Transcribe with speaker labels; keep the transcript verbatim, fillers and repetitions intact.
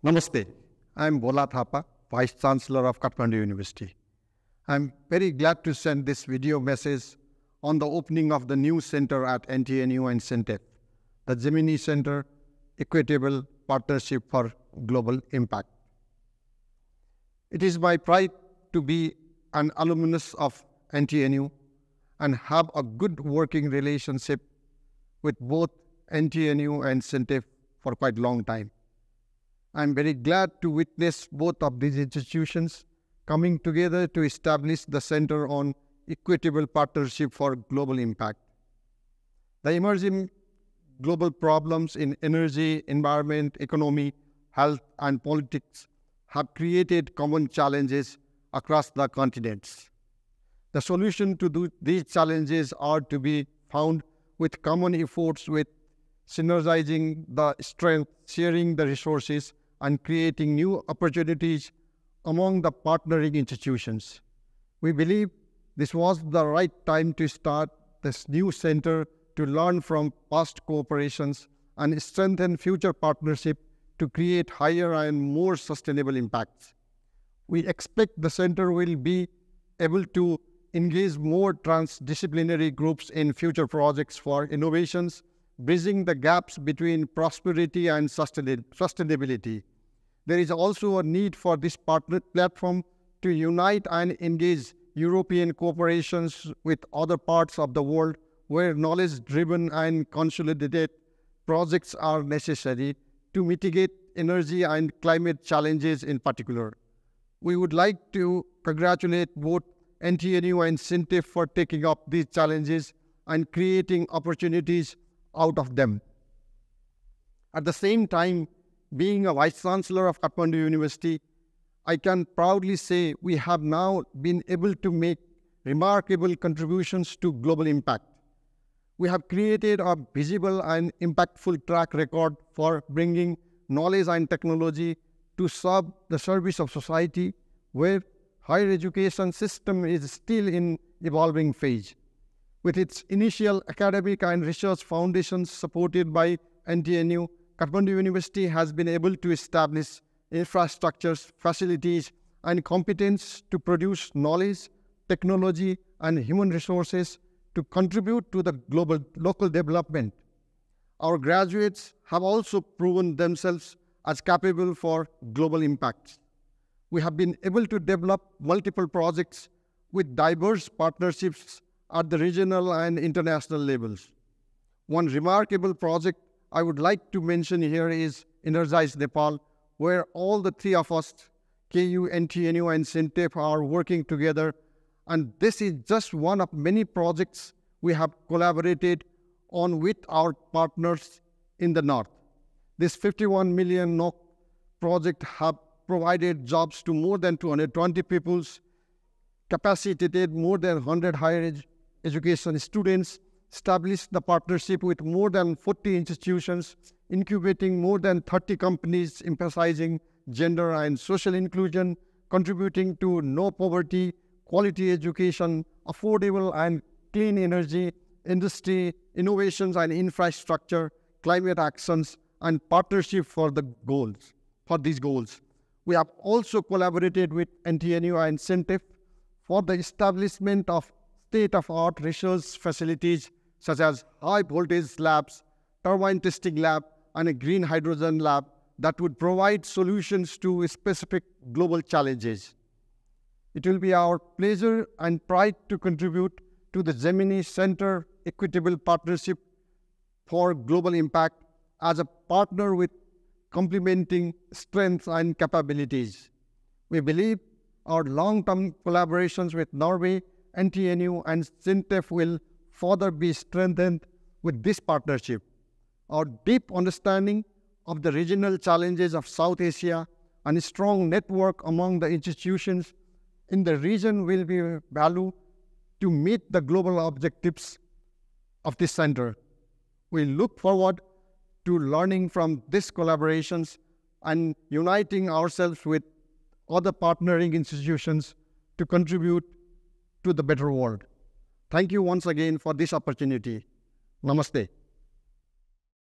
Speaker 1: Namaste. I am Bola Thapa, Vice Chancellor of Kathmandu University. I am very glad to send this video message on the opening of the new center at N T N U and SINTEF, the Gemini Center Equitable Partnership for Global Impact. It is my pride to be an alumnus of N T N U and have a good working relationship with both N T N U and SINTEF for quite a long time. I am very glad to witness both of these institutions coming together to establish the Center on Equitable Partnership for Global Impact. The emerging global problems in energy, environment, economy, health, and politics have created common challenges across the continents. The solution to do these challenges are to be found with common efforts, with synergizing the strength, sharing the resources, and creating new opportunities among the partnering institutions. We believe this was the right time to start this new center to learn from past cooperations and strengthen future partnership to create higher and more sustainable impacts. We expect the center will be able to engage more transdisciplinary groups in future projects for innovations, bridging the gaps between prosperity and sustainability. There is also a need for this partner platform to unite and engage European corporations with other parts of the world where knowledge-driven and consolidated projects are necessary to mitigate energy and climate challenges in particular. We would like to congratulate both N T N U and SINTEF for taking up these challenges and creating opportunities out of them. At the same time, being a Vice Chancellor of Kathmandu University, I can proudly say we have now been able to make remarkable contributions to global impact. We have created a visible and impactful track record for bringing knowledge and technology to serve the service of society, where higher education system is still in evolving phase. With its initial academic and research foundations supported by N T N U, Kathmandu University has been able to establish infrastructures, facilities, and competence to produce knowledge, technology, and human resources to contribute to the global local development. Our graduates have also proven themselves as capable for global impacts. We have been able to develop multiple projects with diverse partnerships at the regional and international levels. One remarkable project I would like to mention here is Energize Nepal, where all the three of us, K U, N T N U, and SINTEF, are working together. And this is just one of many projects we have collaborated on with our partners in the north. This fifty-one million NOK project have provided jobs to more than two hundred twenty people, capacitated more than one hundred higher ed education students, established the partnership with more than forty institutions, incubating more than thirty companies, emphasizing gender and social inclusion, contributing to no poverty, quality education, affordable and clean energy, industry, innovations and infrastructure, climate actions, and partnership for the goals, for these goals. We have also collaborated with N T N U and SINTEF for the establishment of state-of-art research facilities such as high voltage labs, turbine testing lab, and a green hydrogen lab that would provide solutions to specific global challenges. It will be our pleasure and pride to contribute to the Gemini Center Equitable Partnership for Global Impact as a partner with complementing strengths and capabilities. We believe our long-term collaborations with Norway, N T N U, and SINTEF will further be strengthened with this partnership. Our deep understanding of the regional challenges of South Asia and a strong network among the institutions in the region will be valued to meet the global objectives of this center. We look forward to learning from these collaborations and uniting ourselves with other partnering institutions to contribute to the better world. Thank you once again for this opportunity. Namaste.